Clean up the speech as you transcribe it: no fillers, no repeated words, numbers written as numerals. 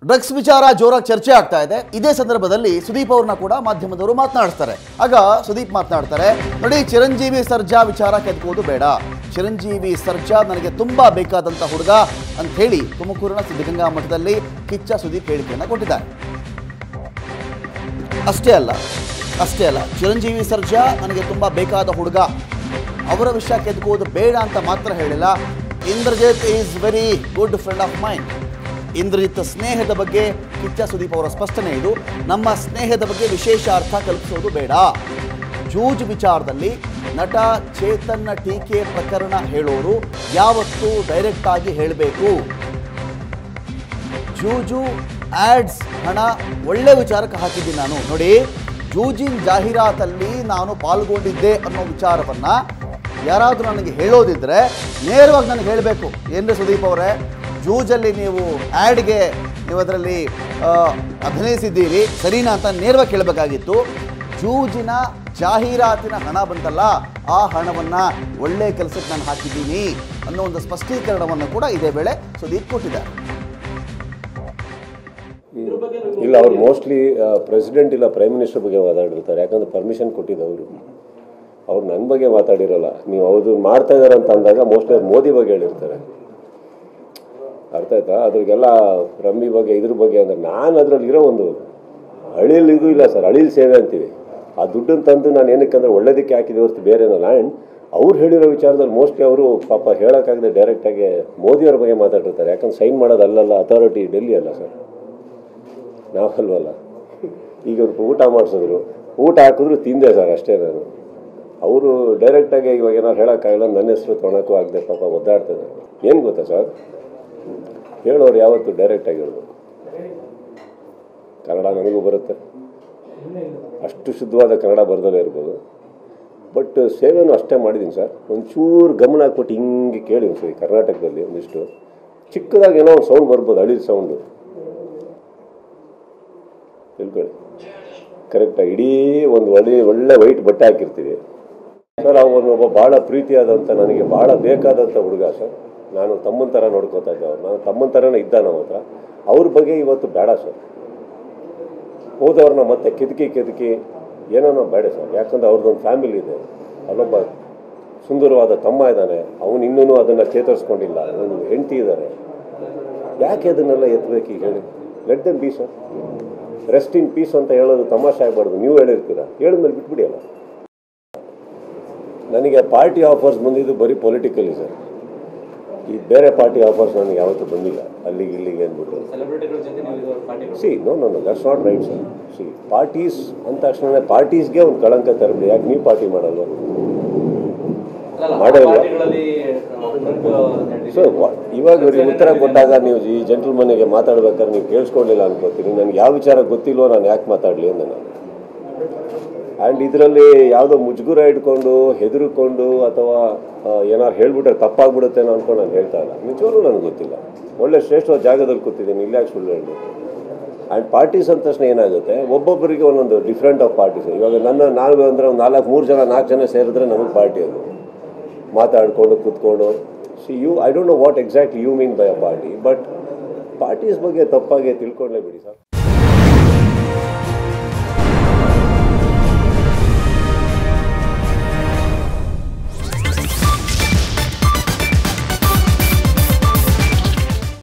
Drugs ವಿಚಾರ ಜೋರಾಗಿ ಚರ್ಚೆ ಆಗ್ತಾ ಇದೆ. ಇದೇ ಸಂದರ್ಭದಲ್ಲಿ ಸುದೀಪ್ ಅವ್ರನ್ನ ಕೂಡ ಮಾಧ್ಯಮದವರು ಮಾತನಾಡ್ತಾರೆ. ಆಗ ಸುದೀಪ್ ಮಾತನಾಡ್ತಾರೆ, ನೋಡಿ ಚಿರಂಜೀವಿ ಸರ್ಜಾ ವಿಚಾರ ಕೆದಕೋದು ಬೇಡ, ಚಿರಂಜೀವಿ ಸರ್ಜಾ ನನಗೆ ತುಂಬಾ ಬೇಕಾದಂತ ಹುಡುಗ ಅಂತ ಹೇಳಿ ತುಮಕೂರಿನ ಸಿದ್ಧಗಂಗಾ ಮಠದಲ್ಲಿ ಕಿಚ್ಚ ಸುದೀಪ್ ಹೇಳಿಕೆಯನ್ನು ಕೊಟ್ಟಿದ್ದಾರೆ. ಅಷ್ಟೇ ಅಲ್ಲ ಚಿರಂಜೀವಿ ಸರ್ಜಾ ನನಗೆ ತುಂಬಾ ಬೇಕಾದ ಹುಡುಗ, ಅವರ ವಿಷಯ ಕೆದಕೋದು ಬೇಡ ಅಂತ ಮಾತ್ರ ಹೇಳಿಲ್ಲ. Indrajit is very good friend of mind. Indrajit ಸ್ನೇಹದ ಬಗ್ಗೆ ಕಿಚ್ಚ ಸುದೀಪ್ ಅವರ ಸ್ಪಷ್ಟನೆ ಇದು. ನಮ್ಮ ಸ್ನೇಹದ ಬಗ್ಗೆ ವಿಶೇಷ ಅರ್ಥ ಕಲ್ಪಿಸೋದು ಬೇಡ. ಜೂಜ್ ವಿಚಾರದಲ್ಲಿ ನಟ ಚೇತನ್ನ ಟೀಕೆ ಪ್ರಕರಣ ಹೇಳೋರು ಯಾವತ್ತೂ ಡೈರೆಕ್ಟ್ ಆಗಿ ಹೇಳಬೇಕು. ಜೂಜು ಆಡ್ಸ್ ಹಣ ಒಳ್ಳೆ ವಿಚಾರಕ್ಕೆ ಹಾಕಿದ್ದೀನಿ ನಾನು. ನೋಡಿ, ಜೂಜಿನ ಜಾಹೀರಾತಲ್ಲಿ ನಾನು ಪಾಲ್ಗೊಂಡಿದ್ದೆ ಅನ್ನೋ ವಿಚಾರವನ್ನು ಯಾರಾದರೂ ನನಗೆ ಹೇಳೋದಿದ್ರೆ ನೇರವಾಗಿ ನನಗೆ ಹೇಳಬೇಕು. ಏನ್ರಿ ಸುದೀಪ್ ಅವರೇ, ಜೂಜಲ್ಲಿ ನೀವು ಆ್ಯಡ್ಗೆ ನೀವು ಅದರಲ್ಲಿ ಅಭಿನಯಿಸಿದ್ದೀರಿ ಸರಿನಾ ಅಂತ ನೇರವಾಗಿ ಕೇಳಬೇಕಾಗಿತ್ತು. ಜೂಜಿನ ಜಾಹೀರಾತಿನ ಹಣ ಬಂತಲ್ಲ, ಆ ಹಣವನ್ನು ಒಳ್ಳೆಯ ಕೆಲಸಕ್ಕೆ ನಾನು ಹಾಕಿದ್ದೀನಿ ಅನ್ನೋ ಒಂದು ಸ್ಪಷ್ಟೀಕರಣವನ್ನು ಕೂಡ ಇದೇ ವೇಳೆ ಸುದೀಪ್ ಕೊಟ್ಟಿದ್ದಾರೆ. ಇಲ್ಲ, ಅವ್ರು ಮೋಸ್ಟ್ಲಿ ಪ್ರೆಸಿಡೆಂಟ್ ಇಲ್ಲ ಪ್ರೈಮ್ ಮಿನಿಸ್ಟರ್ ಬಗ್ಗೆ ಮಾತಾಡಿರ್ತಾರೆ. ಯಾಕಂದ್ರೆ ಪರ್ಮಿಷನ್ ಕೊಟ್ಟಿದ್ದವರು, ಅವ್ರು ನನ್ನ ಬಗ್ಗೆ ಮಾತಾಡಿರೋಲ್ಲ. ನೀವು ಅವ್ರು ಮಾಡ್ತಾ ಇದ್ದಾರೆ ಅಂತ ಅಂದಾಗ ಮೋಸ್ಟ್ಲಿ ಅವ್ರು ಮೋದಿ ಬಗ್ಗೆ ಹೇಳಿರ್ತಾರೆ. ಅರ್ಥ ಆಯ್ತಾ? ಅದ್ರಿಗೆಲ್ಲ ರಮ್ಮಿ ಬಗ್ಗೆ ಇದ್ರ ಬಗ್ಗೆ ಅಂದರೆ ನಾನು ಅದರಲ್ಲಿರೋ ಒಂದು ಅಳಿಲ್ ಇದು ಇಲ್ಲ ಸರ್, ಅಳಿಲ್ ಸೇವೆ ಅಂತೀವಿ. ಆ ದುಡ್ಡನ್ನು ತಂದು ನಾನು ಏನಕ್ಕೆ ಅಂದರೆ ಒಳ್ಳೇದಕ್ಕೆ ಹಾಕಿದೆ ಹೊರತು ಬೇರೆನಲ್ಲ. ಆ್ಯಂಡ್ ಅವ್ರು ಹೇಳಿರೋ ವಿಚಾರದಲ್ಲಿ ಮೋಸ್ಟ್ಲಿ ಅವರು ಪಾಪ ಹೇಳೋಕ್ಕಾಗದೆ ಡೈರೆಕ್ಟಾಗಿ ಮೋದಿಯವ್ರ ಬಗ್ಗೆ ಮಾತಾಡಿರ್ತಾರೆ. ಯಾಕಂದ್ರೆ ಸೈನ್ ಮಾಡೋದು ಅಲ್ಲಲ್ಲ, ಅಥಾರಿಟಿ ಡೆಲ್ಲಿ ಅಲ್ಲ ಸರ್, ನಾವಲ್ವಲ್ಲ. ಈಗ ಅವ್ರಿಗೆ ಊಟ ಮಾಡಿಸಿದ್ರು, ಊಟ ಹಾಕಿದ್ರು ತಿಂದೆ ಸರ್, ಅಷ್ಟೇ. ನಾನು ಅವರು ಡೈರೆಕ್ಟಾಗಿ ಇವಾಗ ಏನಾರು ಹೇಳೋಕ್ಕಾಗಲ್ಲ, ನನ್ನ ಹೆಸರು ತೊಗೊಳಕ್ಕೂ ಆಗದೆ ಪಾಪ ಒದ್ದಾಡ್ತಾರೆ. ಏನು ಗೊತ್ತಾ ಸರ್, ಹೇಳೋರು ಯಾವತ್ತು ಡೈರೆಕ್ಟಾಗಿ ಹೇಳ್ಬೇಕು. ಕನ್ನಡ ನನಗೂ ಬರುತ್ತೆ, ಅಷ್ಟು ಶುದ್ಧವಾದ ಕನ್ನಡ ಬರ್ದಲೇ ಇರ್ಬೋದು, ಬಟ್ ಸೇವೆನೂ ಅಷ್ಟೇ ಮಾಡಿದ್ದೀನಿ ಸರ್. ಒಂಚೂರು ಗಮನ ಹಾಕ್ಬಿಟ್ಟು ಹಿಂಗೆ ಕೇಳಿ ಸರ್, ಈ ಕರ್ನಾಟಕದಲ್ಲಿ ಒಂದಿಷ್ಟು ಚಿಕ್ಕದಾಗಿ ಏನೋ ಒಂದು ಸೌಂಡ್ ಬರ್ಬೋದು, ಅಳಿದ ಸೌಂಡು ತಿಳ್ಕೊಳ್ಳಿ. ಕರೆಕ್ಟಾಗಿ ಇಡೀ ಒಂದು ಒಳ್ಳೆ ವೈಟ್ ಬಟ್ಟೆ ಹಾಕಿರ್ತೀವಿ ಸರ್. ಅವನು ಒಬ್ಬ ಭಾಳ ಪ್ರೀತಿಯಾದಂಥ, ನನಗೆ ಭಾಳ ಬೇಕಾದಂಥ ಹುಡುಗ ಸರ್. ನಾನು ತಮ್ಮನ ಥರ ನೋಡ್ಕೋತಾ ಇದ್ದೆ ಅವ್ರು, ನಾನು ತಮ್ಮನ ಥರನೇ ಇದ್ದ ನಮ್ಮ ಹತ್ರ. ಅವ್ರ ಬಗ್ಗೆ ಇವತ್ತು ಬೇಡ ಸರ್. ಹೋದವ್ರನ್ನ ಮತ್ತೆ ಕೆದಕಿ ಏನೋ ಬೇಡ ಸರ್. ಯಾಕಂದ್ರೆ ಅವ್ರದ್ದೊಂದು ಫ್ಯಾಮಿಲಿ ಇದೆ, ಅಲ್ಲೊಬ್ಬ ಸುಂದರವಾದ ತಮ್ಮ ಇದ್ದಾನೆ, ಅವನು ಇನ್ನೂ ಅದನ್ನು ಚೇತರಿಸ್ಕೊಂಡಿಲ್ಲ, ಒಂದು ಹೆಂಡತಿ ಇದ್ದಾರೆ. ಯಾಕೆ ಅದನ್ನೆಲ್ಲ ಎತ್ತಬೇಕು ಈಗ ಹೇಳಿ? Let them be sir. Rest in peace ಅಂತ ಹೇಳೋದು ತಮಾಷೆ ಆಗಬಾರ್ದು. ನೀವು ಹೇಳಿರ್ತೀರ, ಹೇಳಿದ್ಮೇಲೆ ಬಿಟ್ಬಿಡಿ ಅಲ್ಲ. ನನಗೆ ಪಾರ್ಟಿ ಆಫರ್ಸ್ ಬಂದಿದ್ದು ಬರೀ ಪೊಲಿಟಿಕಲಿ ಸರ್. ಈ ಬೇರೆ ಪಾರ್ಟಿ ಆಫರ್ಸ್ ನನಗೆ ಯಾವತ್ತೂ ಬಂದಿಲ್ಲ, ಇಲ್ಲಿಗೆ ಅಂದ್ಬಿಟ್ಟು. No that's not right sir. Parties ಅಂದ ತಕ್ಷಣ ಪಾರ್ಟೀಸ್ಗೆ ಒಂದು ಕಳಂಕ ತರಬೇಡಿ. ಯಾಕೆ ನೀವು ಪಾರ್ಟಿ ಮಾಡಲ್ವ? ಮಾಡಲ್ವ? ಸೊ ಇವಾಗ ಇವ್ರಿಗೆ ಉತ್ತರ ಕೊಟ್ಟಾಗ ನೀವು ಈ ಜೆಂಟಲ್ಮನ್ನಿಗೆ ಮಾತಾಡ್ಬೇಕಾದ್ರೆ ನೀವು ಕೇಳಿಸ್ಕೊಳ್ಳಿಲ್ಲ ಅನ್ಕೋತೀನಿ. ನನಗೆ ಯಾವ ವಿಚಾರ ಗೊತ್ತಿಲ್ವೋ ನಾನು ಯಾಕೆ ಮಾತಾಡಲಿ ಅಂತ ನಾನು. ಆ್ಯಂಡ್ ಇದರಲ್ಲಿ ಯಾವುದೋ ಮುಜುಗುರ ಇಟ್ಕೊಂಡು ಹೆದರ್ಕೊಂಡು ಅಥವಾ ಏನಾರು ಹೇಳ್ಬಿಟ್ರೆ ತಪ್ಪಾಗ್ಬಿಡುತ್ತೇನೋ ಅಂದ್ಕೊಂಡು ನಾನು ಹೇಳ್ತಾ ಇಲ್ಲ. ನಿಜವಾಗ್ಲೂ ನನಗೆ ಗೊತ್ತಿಲ್ಲ. ಒಳ್ಳೆ ಶ್ರೇಷ್ಠವಾದ ಜಾಗದಲ್ಲಿ ಕೂತಿದ್ದೀನಿ, ಇಲ್ಲ ಯಾಕೆ ಸುಳ್ಳು ಹೇಳಿ. ಆ್ಯಂಡ್ ಪಾರ್ಟೀಸ್ ಅಂದ ತಕ್ಷಣ ಏನಾಗುತ್ತೆ, ಒಬ್ಬೊಬ್ಬರಿಗೆ ಒಂದೊಂದು ಡಿಫ್ರೆಂಟ್ ಆಫ್ ಪಾರ್ಟೀಸ್. ಇವಾಗ ನಾನು ಅಂದರೆ ಒಂದು 4 ಜನ ಸೇರಿದ್ರೆ ನಮಗೆ ಪಾರ್ಟಿ ಅದು. ಮಾತಾಡಿಕೊಂಡು ಕೂತ್ಕೊಂಡು I don't know what exactly you mean by a party, but parties ಬಗ್ಗೆ ತಪ್ಪಾಗಿ ತಿಳ್ಕೊಂಡೇ ಬಿಡಿ ಸರ್.